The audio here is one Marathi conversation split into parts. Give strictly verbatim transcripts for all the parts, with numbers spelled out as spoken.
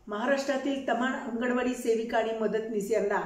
महाराष्ट्रातील तमाम अंगणवाडी सेविका आणि मदतनीस यांना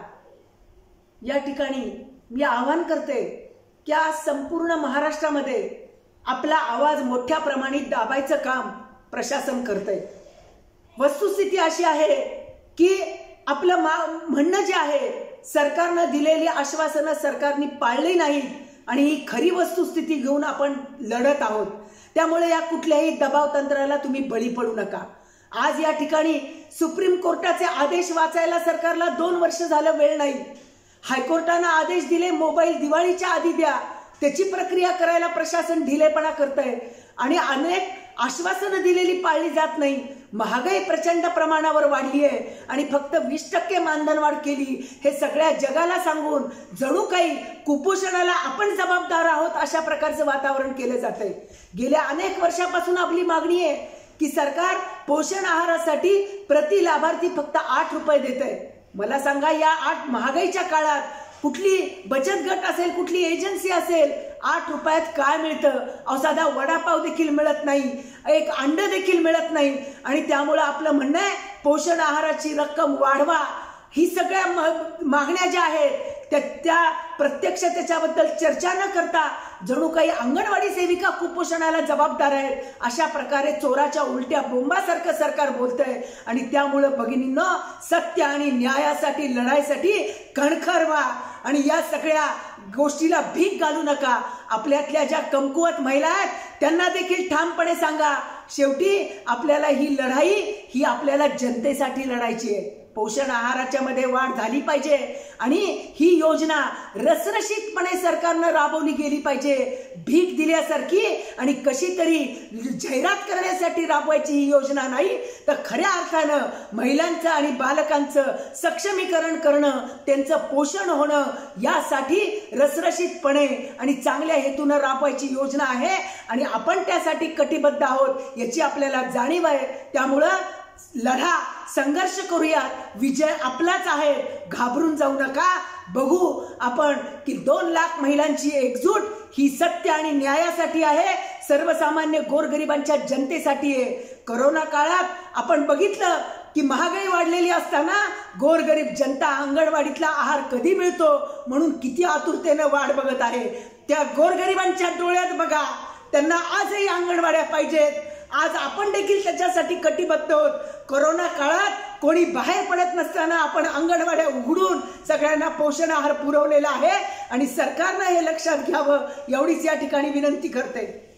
या ठिकाणी मी आवाहन करते की आज संपूर्ण महाराष्ट्रामध्ये आपला आवाज मोठ्या प्रमाणात दाबायचं काम प्रशासन करतंय। वस्तुस्थिती अशी आहे की आपलं म्हणणं जे आहे सरकारनं दिलेली आश्वासनं सरकारने पाळली नाहीत आणि ही खरी वस्तुस्थिती घेऊन आपण लढत आहोत। त्यामुळे या कुठल्याही दबाव तंत्राला तुम्ही बळी पडू नका। आज या ठिकाणी सुप्रीम कोर्टाचे आदेश वाचायला सरकारला दोन वर्ष झालं वेळ नाही। हायकोर्टाने आदेश दिले मोबाईल दिवाळीच्या आधी द्या, त्याची प्रक्रिया करायला प्रशासन ढिलेपणा करतंय आणि अनेक आश्वासनं दिलेली पाळली जात नाही। महागाई प्रचंड प्रमाणावर वाढली आहे आणि फक्त वीस टक्के मानधनवाढ केली हे सगळ्या जगाला सांगून जणू काही कुपोषणाला आपण जबाबदार आहोत अशा प्रकारचं वातावरण केलं जातंय। गेल्या अनेक वर्षापासून आपली मागणी आहे की सरकार पोषण आहारासाठी प्रति लाभार्थी फक्त आठ रुपये देत आहे। मला सांगा या आठ महागाईच्या काळात कुठली बचत गट असेल कुठली एजन्सी असेल आठ रुपयात काय मिळतं? अहो साधा वडापाव देखील मिळत नाही, एक अंड देखील मिळत नाही आणि त्यामुळे आपलं म्हणणं आहे पोषण आहाराची रक्कम वाढवा। ही सगळ्या मागण्या ज्या आहेत त्या त्या प्रत्यक्ष त्याच्याबद्दल चर्चा न करता जणू काही अंगणवाडी सेविका कुपोषणाला जबाबदार आहेत अशा प्रकारे चोराच्या उलट्या बोंबासारखं सरकार बोलतंय आणि त्यामुळे भगिनींनो सत्य आणि न्यायासाठी लढाईसाठी कणखर व्हा आणि या सगळ्या गोष्टीला भीक घालू नका। आपल्यातल्या ज्या कमकुवत महिला आहेत त्यांना देखील ठामपणे सांगा शेवटी आपल्याला ही लढाई ही आपल्याला जनतेसाठी लढायची आहे। पोषण आहाराच्या मध्ये वाढ झाली पाहिजे आणि ही योजना रसरशीतपणे सरकारनं राबवली गेली पाहिजे। भीक दिल्यासारखी आणि कशी तरी जाहिरात करण्यासाठी राबवायची ही योजना नाही तर खऱ्या अर्थानं महिलांचं आणि बालकांचं सक्षमीकरण करणं त्यांचं पोषण होणं यासाठी रसरशीतपणे आणि चांगल्या हेतूनं राबवायची योजना आहे आणि आपण त्यासाठी कटिबद्ध आहोत याची आपल्याला जाणीव आहे। त्यामुळं लढा संघर्ष करूया, विजय आपलाच आहे, घाबरून जाऊ नका। बघू आपण की दोन लाख महिलांची एकजूट ही सत्य आणि न्यायासाठी आहे, सर्वसामान्य गोरगरिबांच्या जनतेसाठी आहे। कोरोना काळात आपण बघितलं की महागाई वाढलेली असताना गोरगरीब जनता अंगणवाडीतला आहार कधी मिळतो म्हणून किती आतुरतेने वाट बघत आहे। त्या गोरगरिबांच्या डोळ्यात बघा, त्यांना आजही अंगणवाड्या पाहिजेत। आज आपण देखील त्याच्यासाठी कटिबद्ध आहोत। कोरोना काळात कोणी बाहेर पडत नसताना आपण अंगणवाड्या उघडून सगळ्यांना पोषण आहार पुरवलेला आहे आणि सरकारने हे लक्षात घ्यावं एवढीच या ठिकाणी विनंती करते।